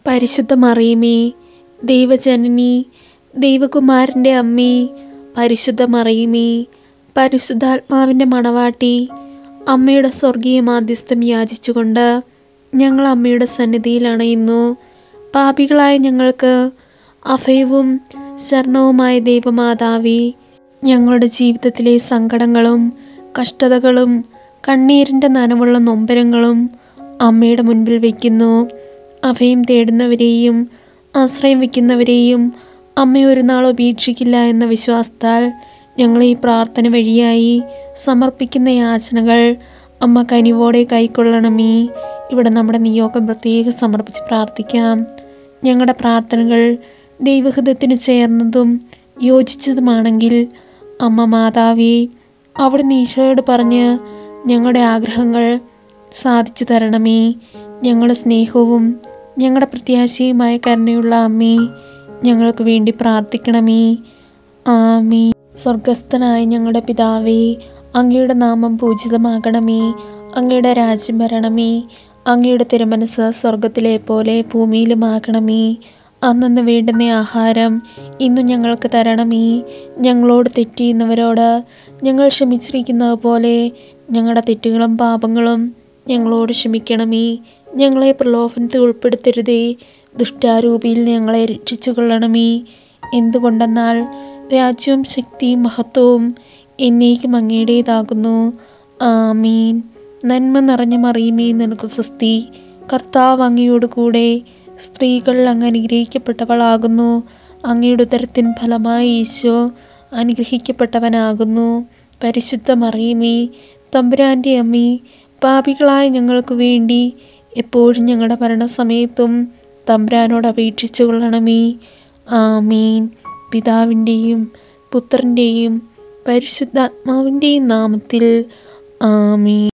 പരിശുദ്ധ മറിയമേ, ദൈവജനനി, ദൈവകുമാരൻ്റെ അമ്മേ, പരിശുദ്ധ മറിയമേ, പരിശുദ്ധാത്മാവിൻ്റെ മണവാട്ടി, അമ്മയുടെ സ്വർഗീയ മാധ്യസ്ഥം യാചിച്ചുകൊണ്ട് ഞങ്ങൾ അമ്മയുടെ സന്നിധിയിൽ അണയുന്നു. പാപികളായ ഞങ്ങൾക്ക് അഭയവും ശരണവുമായ ദൈവമാതാവേ, ഞങ്ങളുടെ ജീവിതത്തിലെ സങ്കടങ്ങളും കഷ്ടതകളും കണ്ണീരിൻ്റെ നനവുള്ള നൊമ്പരങ്ങളും അമ്മയുടെ മുൻപിൽ വയ്ക്കുന്നു. അഭയം തേടുന്നവരെയും ആശ്രയം വയ്ക്കുന്നവരെയും അമ്മ ഒരു നാൾ ഉപേക്ഷിക്കില്ല എന്ന വിശ്വാസത്താൽ ഞങ്ങൾ ഈ പ്രാർത്ഥന വഴിയായി സമർപ്പിക്കുന്ന യാചനകൾ അമ്മ കനിവോടെ കൈക്കൊള്ളണമേ. ഇവിടെ നമ്മുടെ നിയോഗം പ്രത്യേകം സമർപ്പിച്ച് പ്രാർത്ഥിക്കാം. ഞങ്ങളുടെ പ്രാർത്ഥനകൾ ദൈവഹിതത്തിന് ചേർന്നതും യോജിച്ചതുമാണെങ്കിൽ അമ്മ മാതാവേ, അവിടുന്ന് ഈശോയോട് പറഞ്ഞ് ഞങ്ങളുടെ ആഗ്രഹങ്ങൾ സാധിച്ചു തരണമേ. ഞങ്ങളുടെ സ്നേഹവും ഞങ്ങളുടെ പ്രത്യാശയുമായ കരുണയുള്ള അമ്മേ, ഞങ്ങൾക്ക് വേണ്ടി പ്രാർത്ഥിക്കണമേ. ആമേൻ. സ്വർഗസ്ഥനായ ഞങ്ങളുടെ പിതാവേ, അങ്ങയുടെ നാമം പൂജിതമാകണമേ. അങ്ങയുടെ രാജ്യം വരണമേ. അങ്ങയുടെ തിരുമനസ് സ്വർഗത്തിലെ പോലെ ഭൂമിയിലുമാകണമേ. അന്നന്ന് വേണ്ടുന്ന ആഹാരം ഇന്നു ഞങ്ങൾക്ക് തരണമേ. ഞങ്ങളോട് തെറ്റ് ചെയ്യുന്നവരോട് ഞങ്ങൾ ക്ഷമിച്ചിരിക്കുന്നത് പോലെ ഞങ്ങളുടെ തെറ്റുകളും പാപങ്ങളും ഞങ്ങളോട് ക്ഷമിക്കണമേ. ഞങ്ങളെ പ്രലോഭനത്തിൽ ഉൾപ്പെടുത്തരുതേ, ദുഷ്ടാരൂപിയിൽ ഞങ്ങളെ രക്ഷിച്ചു കൊള്ളണമേ. എന്തുകൊണ്ടെന്നാൽ രാജ്യവും ശക്തിയും മഹത്വവും എന്നേക്കും അങ്ങയുടേതാകുന്നു. ആമീൻ. നന്മ നിറഞ്ഞ മറിയമേ, നിനക്ക് സ്വസ്തി. കർത്താവ് അങ്ങയോട് കൂടെ സ്ത്രീകൾ അങ്ങ് അനുഗ്രഹിക്കപ്പെട്ടവളാകുന്നു. അങ്ങയുടെ ഉദരത്തിൻ ഫലമായി ഈശോ അനുഗ്രഹിക്കപ്പെട്ടവനാകുന്നു. പരിശുദ്ധ മറിയമേ, തമ്പുരാൻ്റെ അമ്മേ, പാപികളായ ഞങ്ങൾക്ക് വേണ്ടി എപ്പോഴും ഞങ്ങളുടെ മരണസമയത്തും തമ്പുരാനോട് അപേക്ഷിച്ചു കൊള്ളണമേ. ആമീൻ. പിതാവിൻ്റെയും പുത്രൻ്റെയും പരിശുദ്ധാത്മാവിൻ്റെയും നാമത്തിൽ. ആമീൻ.